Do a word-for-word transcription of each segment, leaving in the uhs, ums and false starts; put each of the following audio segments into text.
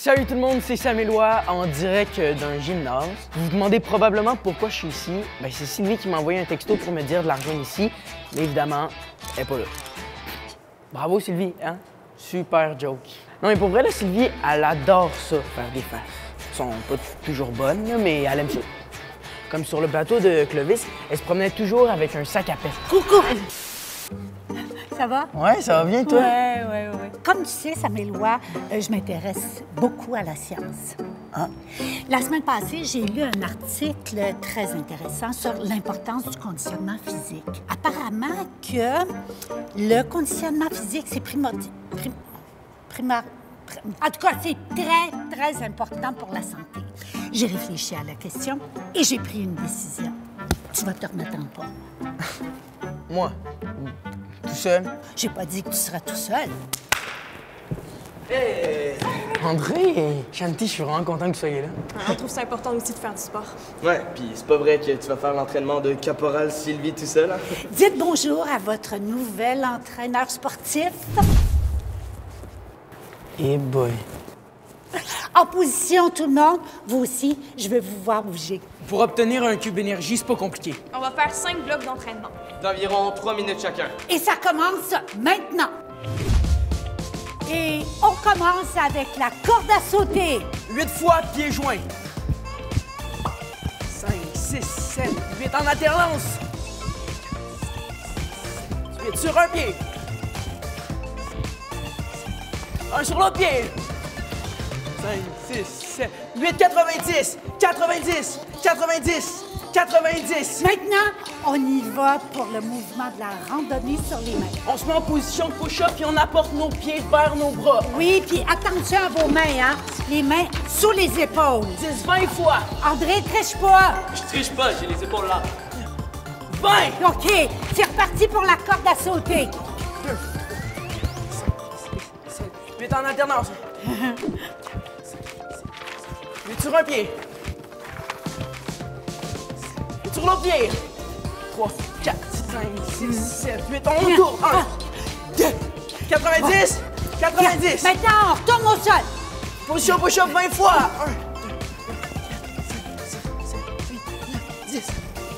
Salut tout le monde, c'est Sam Éloi en direct d'un gymnase. Vous vous demandez probablement pourquoi je suis ici. Ben, c'est Sylvie qui m'a envoyé un texto pour me dire de la rejoindre ici, mais évidemment, elle n'est pas là. Bravo Sylvie, hein? Super joke. Non mais pour vrai, là, Sylvie, elle adore ça, faire des faces. Elles sont pas toujours bonnes, là, mais elle aime ça. Comme sur le bateau de Clovis, elle se promenait toujours avec un sac à pêche. Coucou! Ça va? Ouais, ça va bien, toi? Ouais, ouais, ouais. Comme tu sais, Sam Éloi, euh, je m'intéresse beaucoup à la science. Ah. La semaine passée, j'ai lu un article très intéressant sur l'importance du conditionnement physique. Apparemment que le conditionnement physique, c'est primordial. Prim, primar, prim, en tout cas, c'est très, très important pour la santé. J'ai réfléchi à la question et j'ai pris une décision. Tu vas te remettre en forme. Moi? Tout seul? J'ai pas dit que tu seras tout seul. Hey! André, Shanti, je suis vraiment content que tu sois là. On trouve ça important aussi de faire du sport. Ouais, puis c'est pas vrai que tu vas faire l'entraînement de Caporal Sylvie tout seul, hein? Dites bonjour à votre nouvel entraîneur sportif. Eh boy. En position, tout le monde. Vous aussi, je veux vous voir bouger. Pour obtenir un cube énergie, c'est pas compliqué. On va faire cinq blocs d'entraînement. D'environ trois minutes chacun. Et ça commence maintenant. Et on commence avec la corde à sauter. Huit fois pieds joints. Cinq, six, sept, huit en alternance. Huit sur un pied. Un sur l'autre pied. cinq, six, sept, huit, quatre-vingt-dix, quatre-vingt-dix, quatre-vingt-dix, quatre-vingt-dix. Maintenant, on y va pour le mouvement de la randonnée sur les mains. On se met en position de push-up puis on apporte nos pieds vers nos bras. Oui, puis attention à vos mains, hein? Les mains sous les épaules. dix, vingt fois. André, triche pas. Je triche pas, j'ai les épaules là. vingt. OK, c'est reparti pour la corde à sauter. deux, sept, huit en alternance. huit sur un pied. huit sur l'autre pied. trois, quatre, cinq, six, sept, huit. On retourne. un, deux, quatre-vingt-dix, quatre-vingt-dix. Maintenant, on retourne au sol. Position push-up vingt fois. un, deux, cinq, six, sept, huit, neuf, dix.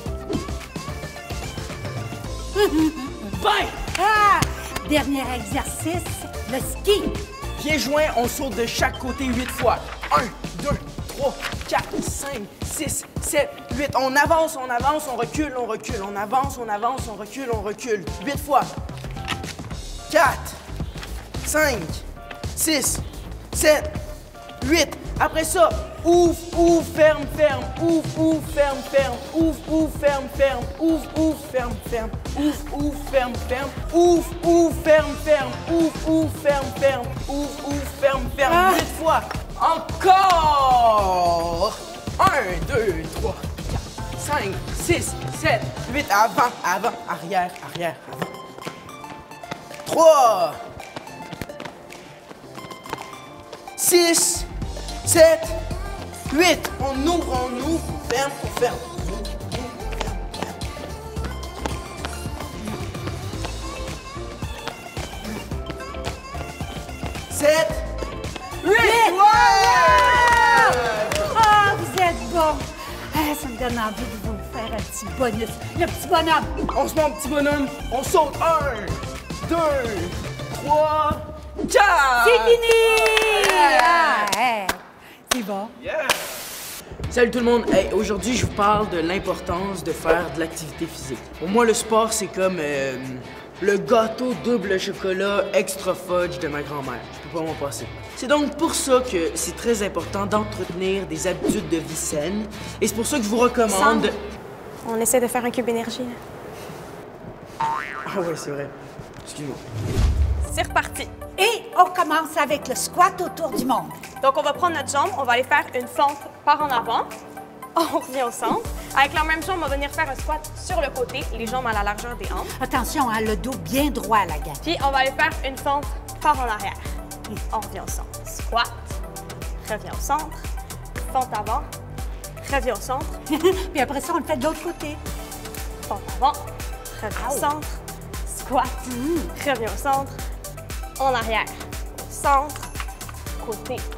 vingt. Ah! Dernier exercice, le ski. Pieds joints, on saute de chaque côté huit fois. un, deux, trois, quatre, cinq, six, sept, huit. On avance, on avance, on recule, on recule. On avance, on avance, on recule, on recule. huit fois. quatre, cinq, six, sept, huit. Après ça, ouvre, ouvre, ferme, ferme, ouvre, ouvre, ferme, ferme, ouvre, ouvre, ferme, ferme, ouvre, ouvre, ferme, ferme, ouvre, ouvre, ferme, ferme, ouvre, ouvre, ferme, ferme, ouvre, ouvre, ferme, ferme, ouvre, ouvre, ferme, ferme. huit fois. Encore. un, deux, trois, quatre, cinq, six, sept, huit. Avant, avant, arrière, arrière, avant. trois, six, sept, huit. On ouvre, on ouvre, on ferme, on ferme. sept, huit. Ouais! Ah, vous êtes bon. Ah, ça me donne envie de vous faire un petit bonus. Le petit bonhomme. On se met en petit bonhomme. On saute. un, deux, trois, quatre. C'est fini! Ah, hey. C'est bon. Salut tout le monde. Hey, aujourd'hui, je vous parle de l'importance de faire de l'activité physique. Pour moi, le sport, c'est comme euh, le gâteau double chocolat extra fudge de ma grand-mère. Je peux pas m'en passer. C'est donc pour ça que c'est très important d'entretenir des habitudes de vie saines. Et c'est pour ça que je vous recommande... de- On essaie de faire un cube énergie. Là. Ah ouais, c'est vrai. Excuse-moi. C'est reparti. Et on commence avec le squat autour du monde. Donc, on va prendre notre jambe, on va aller faire une fente par en avant. On revient au centre. Avec la même jambe, on va venir faire un squat sur le côté, les jambes à la largeur des hanches. Attention, hein, le dos bien droit à la gâte. Puis, on va aller faire une fente par en arrière. On revient au centre. Squat, revient au centre, fente avant, revient au centre, Puis après ça, on le fait de l'autre côté. fente avant, revient au centre, squat, revient au centre, en arrière, au centre, côté,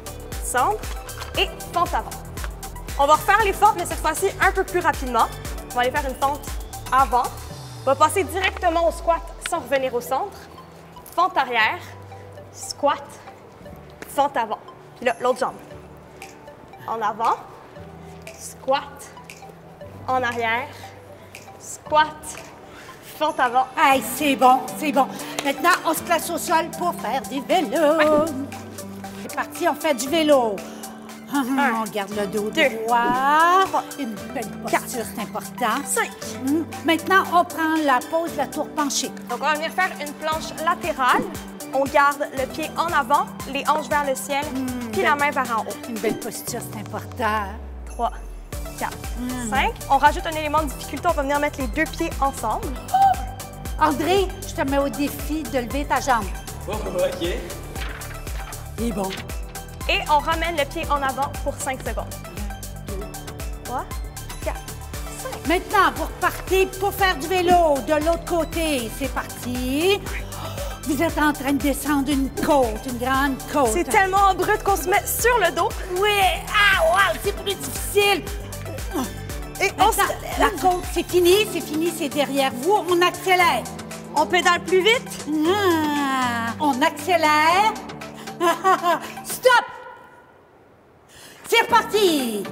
centre et fente avant. On va refaire les fentes, mais cette fois-ci un peu plus rapidement. On va aller faire une fente avant. On va passer directement au squat sans revenir au centre. Fente arrière, squat, fente avant. Puis là, l'autre jambe. En avant, squat, en arrière, squat, fente avant. Hey, c'est bon, c'est bon. Maintenant, on se place au sol pour faire du vélo. Ouais. C'est parti, on fait du vélo. Un, on garde le dos deux, droit. trois, Une belle posture, c'est important. cinq. Hum. Maintenant, on prend la pose de la tour penchée. Donc, on va venir faire une planche latérale. On garde le pied en avant, les hanches vers le ciel, puis la main vers en haut. Une belle posture, c'est important. trois, quatre, cinq. On rajoute un élément de difficulté. On va venir mettre les deux pieds ensemble. André, je te mets au défi de lever ta jambe. Oh, OK. Il est bon. Et on ramène le pied en avant pour cinq secondes. trois, quatre, cinq. Maintenant, vous repartez pour faire du vélo de l'autre côté. C'est parti. Vous êtes en train de descendre une côte, une grande côte. C'est tellement brut qu'on se met sur le dos. Oui! Ah, wow! C'est plus difficile! Et on Maintenant, se la lève. côte, c'est fini, c'est fini, c'est derrière vous. On accélère. On pédale plus vite. Ah, on accélère. Stop! C'est reparti!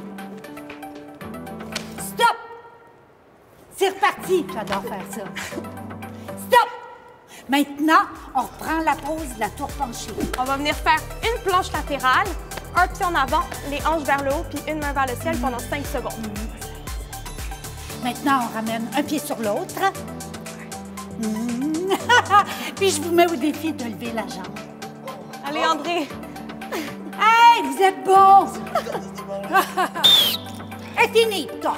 Stop! C'est reparti. J'adore faire ça. Stop! Maintenant, on reprend la pose de la tour penchée. On va venir faire une planche latérale, un pied en avant, les hanches vers le haut, puis une main vers le ciel pendant cinq secondes. Maintenant, on ramène un pied sur l'autre. Mm. Puis je vous mets au défi de lever la jambe. Allez, André. Hey, vous êtes bon! C'est fini, toi.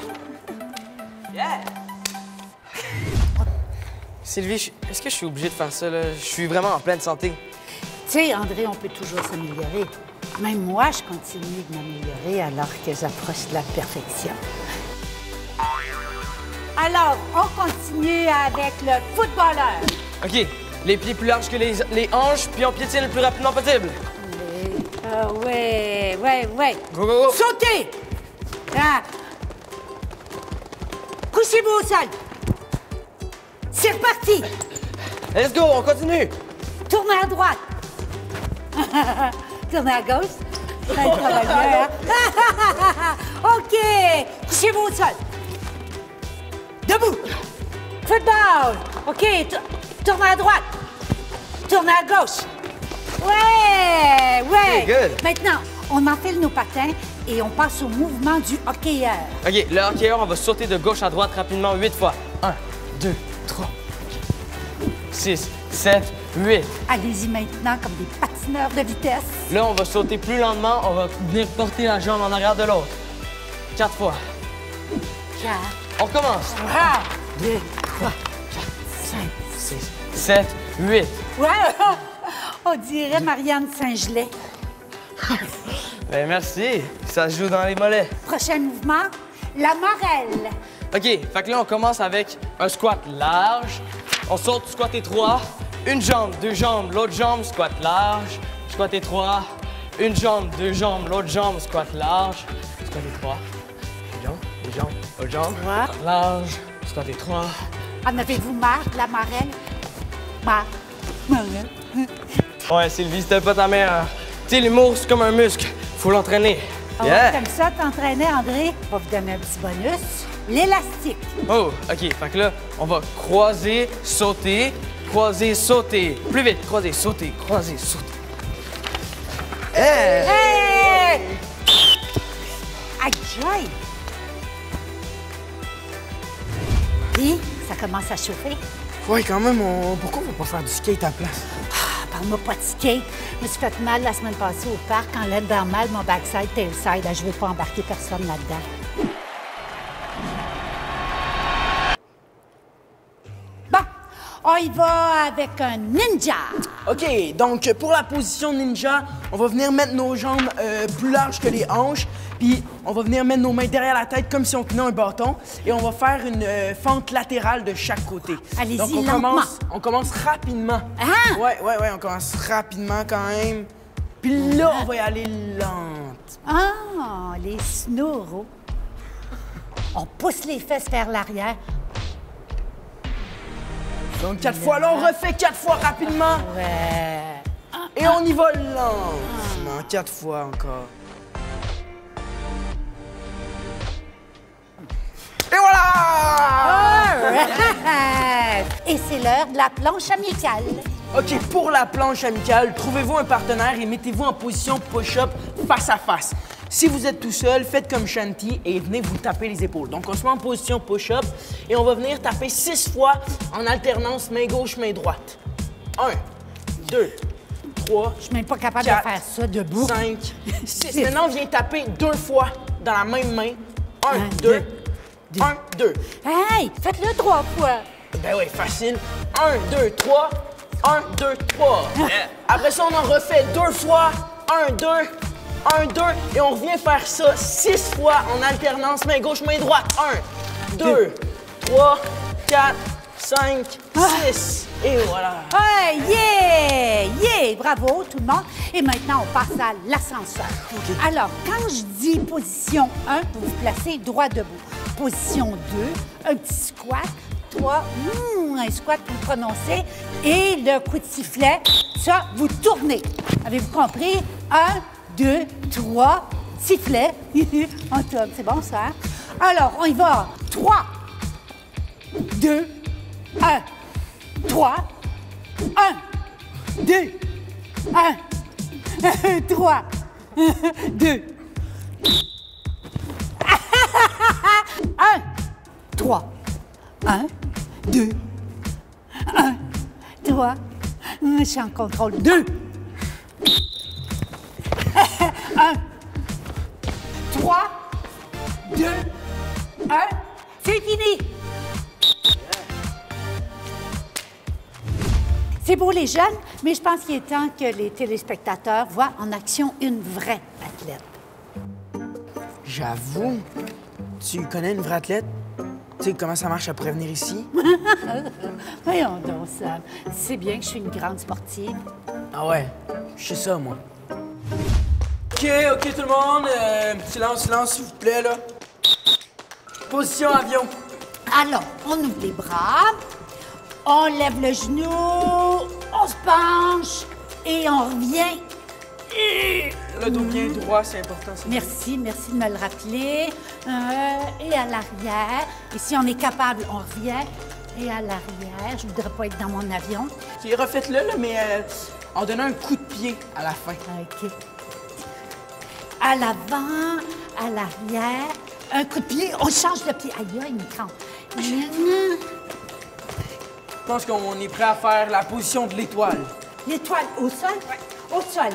Sylvie, je- est-ce que je suis obligé de faire ça, là? Je suis vraiment en pleine santé. Tu sais, André, on peut toujours s'améliorer. Même moi, je continue de m'améliorer alors que j'approche de la perfection. Alors, on continue avec le footballeur. OK. Les pieds plus larges que les, les hanches, puis on piétine le plus rapidement possible. Ah ouais, ouais, ouais. Go, go, go! Sautez! Ah. Couchez-vous au sol. C'est reparti. Let's go, on continue! Tournez à droite. Tournez à gauche. Ça travaille bien, hein? OK. Couchez-vous au sol. Debout. Football. OK. t- Tournez à droite. Tournez à gauche. Ouais, ouais. Okay, good. Maintenant, on enfile nos patins et on passe au mouvement du hockeyeur. OK, le hockeyeur, on va sauter de gauche à droite rapidement huit fois. un, deux, trois, six, sept, huit. Allez-y maintenant comme des patineurs de vitesse. Là, on va sauter plus lentement. On va venir porter la jambe en arrière de l'autre. Quatre fois. Quatre, On commence. un, deux, trois, quatre, cinq. six, sept, huit. Ouais, on dirait Marianne Saint-Gelais. Ben merci. Ça se joue dans les mollets. Prochain mouvement, la marelle. OK, fait que là, on commence avec un squat large. On saute, squat étroit. Une jambe, deux jambes, l'autre jambe, squat large. Squat étroit. Une jambe, deux jambes, l'autre jambe, squat large. Squat étroit. Une jambe, deux jambes, l'autre jambe. Droit. Squat large. Squat étroit. En avez-vous marre de la marelle? Marre. Marelle. Ouais, Sylvie, c'était pas ta meilleure. Tu sais, l'humour, c'est comme un muscle. Faut l'entraîner. Ah ouais, Yeah! Comme ça, t'entraînais, André. On va vous donner un petit bonus. L'élastique. Oh, OK. Fait que là, on va croiser, sauter, croiser, sauter. Plus vite. Croiser, sauter, croiser, sauter. Hey! Hey! Aïe, aïe! Et ça commence à chauffer. Ouais, quand même, on... pourquoi on va pas faire du skate à la place? Ah, parle-moi pas de skate. Je me suis fait mal la semaine passée au parc en l'aide dans mal mon backside, tailside. Je veux pas embarquer personne là-dedans. Bon, on y va avec un ninja. OK, donc pour la position ninja, on va venir mettre nos jambes euh, plus larges que les hanches, puis on va venir mettre nos mains derrière la tête comme si on tenait un bâton, et on va faire une euh, fente latérale de chaque côté. Allez-y, Donc on lentement. commence, on commence rapidement. Ah! Ouais, ouais, ouais, on commence rapidement quand même. Puis là, on va y aller lente. Ah, les snooros. On pousse les fesses vers l'arrière. Donc, quatre fois. Là, on refait quatre fois rapidement. Ouais. Et on y va lentement. Quatre fois encore. Et voilà! Alright. Et c'est l'heure de la planche amicale. OK, pour la planche amicale, trouvez-vous un partenaire et mettez-vous en position push-up face à face. Si vous êtes tout seul, faites comme Shanti et venez vous taper les épaules. Donc, on se met en position push-up et on va venir taper six fois en alternance main gauche, main droite. Un, deux, trois, Je suis même pas capable quatre, de faire ça debout. cinq, six. Maintenant, on vient taper deux fois dans la même main. Un, Un, deux, deux. un, deux. Hey, faites-le trois fois. Ben oui, facile. Un, deux, trois. Un, deux, trois. Après ça, on en refait deux fois. Un, deux, un, deux. Et on revient faire ça six fois en alternance main gauche, main droite. Un, deux, trois, quatre, cinq, six. Et voilà. Hey, yeah! Yeah! Bravo, tout le monde. Et maintenant, on passe à l'ascenseur. Alors, quand je dis position un, vous vous placez droit debout. Position deux, un petit squat. trois, hmm, un squat pour le prononcer. Et le coup de sifflet, ça, vous tournez. Avez-vous compris? Un, deux, trois, sifflet. On tourne, c'est bon ça, hein? Alors, on y va. trois, deux, un. trois, un, deux, un, trois, deux, un, trois, un, deux, un, trois, je suis en contrôle, deux, un, trois, deux, un, c'est fini. C'est beau les jeunes, mais je pense qu'il est temps que les téléspectateurs voient en action une vraie athlète. J'avoue. Tu connais une vraie athlète? Tu sais comment ça marche après venir ici? Voyons donc, Sam. C'est bien que je suis une grande sportive. Ah ouais, je sais ça, moi. OK, OK, tout le monde. Euh, silence, silence, s'il vous plaît, là. Position avion. Alors, on ouvre les bras, on lève le genou, on se penche et on revient. Le dos bien droit, c'est important. ça. Merci, merci de me le rappeler. Euh, et à l'arrière. Et si on est capable, on revient. Et à l'arrière. Je voudrais pas être dans mon avion. OK, refaites-le, là, mais euh, en donnant un coup de pied à la fin. OK. À l'avant, à l'arrière. Un coup de pied, on change de pied. Aïe, aïe, une crampe. Je pense qu'on est prêt à faire la position de l'étoile. L'étoile au sol? Au sol.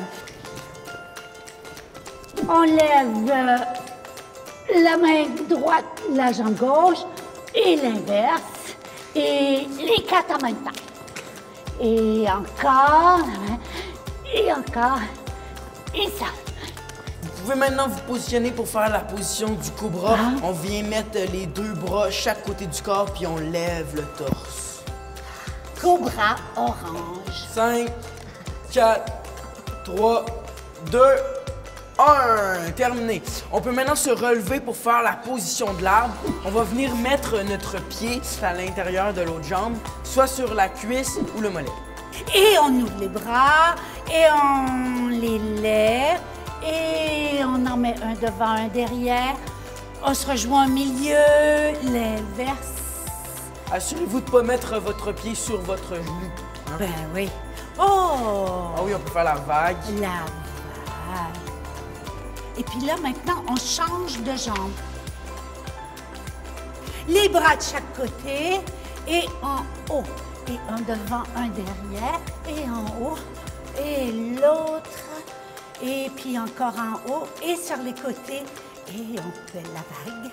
On lève euh, la main droite, la jambe gauche, et l'inverse, et les quatre en même temps. Et encore, la main, et encore, et ça. Vous pouvez maintenant vous positionner pour faire la position du cobra. Ah. On vient mettre les deux bras chaque côté du corps, puis on lève le torse. Cobra orange. cinq, quatre, trois, deux, un. Terminé. On peut maintenant se relever pour faire la position de l'arbre. On va venir mettre notre pied à l'intérieur de l'autre jambe, soit sur la cuisse ou le mollet. Et on ouvre les bras, et on les lève, et on en met un devant, un derrière. On se rejoint au milieu, l'inverse. Assurez-vous de ne pas mettre votre pied sur votre genou. hein. Ben oui. Oh! Ah oui, on peut faire la vague. La vague. Et puis là, maintenant, on change de jambe. Les bras de chaque côté et en haut. Et un devant, un derrière. Et en haut. Et l'autre. Et puis encore en haut. Et sur les côtés. Et on fait la vague.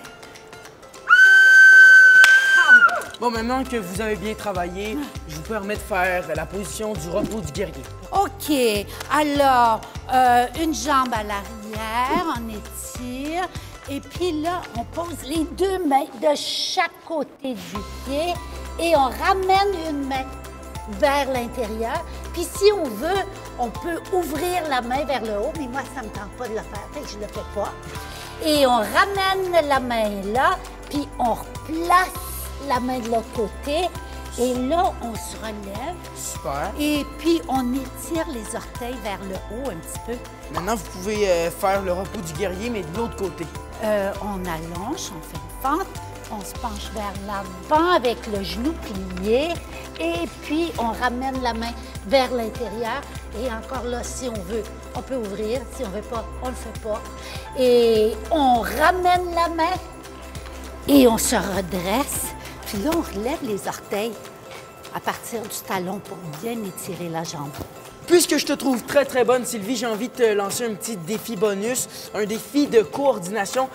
Bon, maintenant que vous avez bien travaillé, je vous permets de faire la position du repos du guerrier. OK. Alors, euh, une jambe à l'arrière, on étire. Et puis là, on pose les deux mains de chaque côté du pied et on ramène une main vers l'intérieur. Puis si on veut, on peut ouvrir la main vers le haut, mais moi, ça ne me tente pas de le faire, fait que je ne le fais pas. Et on ramène la main là, puis on replace la main de l'autre côté. Et là, on se relève. Super. Et puis, on étire les orteils vers le haut un petit peu. Maintenant, vous pouvez euh, faire le repos du guerrier, mais de l'autre côté. Euh, on allonge, on fait une fente, on se penche vers l'avant avec le genou plié. Et puis, on ramène la main vers l'intérieur. Et encore là, si on veut, on peut ouvrir. Si on veut pas, on le fait pas. Et on ramène la main et on se redresse. Puis là, on relève les orteils à partir du talon pour bien étirer la jambe. Puisque je te trouve très, très bonne, Sylvie, j'ai envie de te lancer un petit défi bonus, un défi de coordination.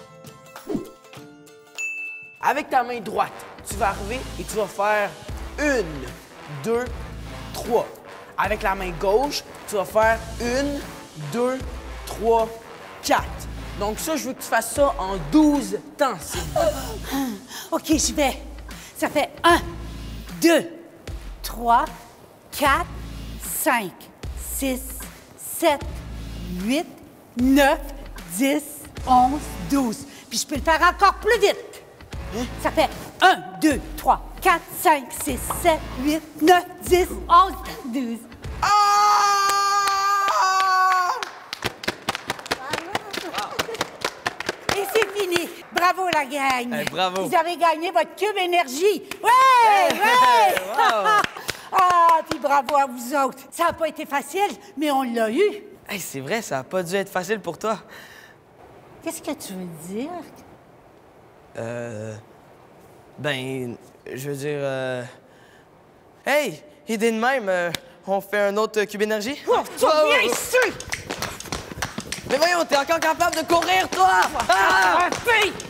Avec ta main droite, tu vas arriver et tu vas faire une, deux, trois. Avec la main gauche, tu vas faire une, deux, trois, quatre. Donc ça, je veux que tu fasses ça en douze temps, Sylvie. OK, j'y vais. Ça fait un, deux, trois, quatre, cinq, six, sept, huit, neuf, dix, onze, douze. Puis je peux le faire encore plus vite. Hein? Ça fait un, deux, trois, quatre, cinq, six, sept, huit, neuf, dix, onze, douze. Ah! Et c'est fini. Bravo, la gang. Hey, bravo. Vous avez gagné votre cube énergie. Ouais! Hey, Ouais! wow. Ah, puis bravo à vous autres. Ça n'a pas été facile, mais on l'a eu. Hey, c'est vrai, ça a pas dû être facile pour toi. Qu'est-ce que tu veux dire? Euh... Ben, je veux dire... Euh... Hey, idée de même, euh, on fait un autre cube énergie? Oh, tu Oh, viens oh, oh. ici! Mais voyons, t'es encore capable de courir, toi! Ah! Ah, fille!